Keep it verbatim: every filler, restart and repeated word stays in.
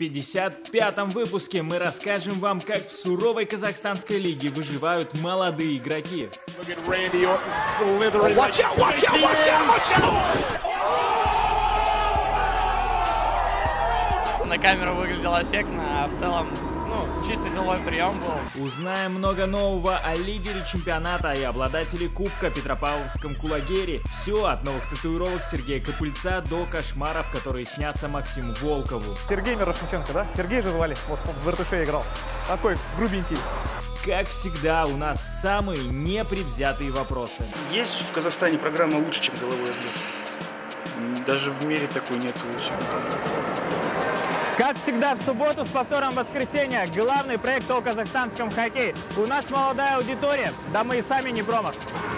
пятьдесят пятом выпуске мы расскажем вам, как в суровой казахстанской лиге выживают молодые игроки. На камеру выглядело эффектно, а в целом, ну, чисто силовой прием был. Узнаем много нового о лидере чемпионата и обладателе Кубка Петропавловском Кулагере. Все от новых татуировок Сергея Копыльца до кошмаров, которые снятся Максиму Волкову. Сергей Мирошниченко, да? Сергей же звали, вот в Вертуше играл. Такой грубенький. Как всегда, у нас самые непредвзятые вопросы. Есть в Казахстане программа лучше, чем «Головой отбор»? Даже в мире такой нет лучше. Как всегда, в субботу с повтором воскресенья главный проект о казахстанском хоккее. У нас молодая аудитория, да мы и сами не промах.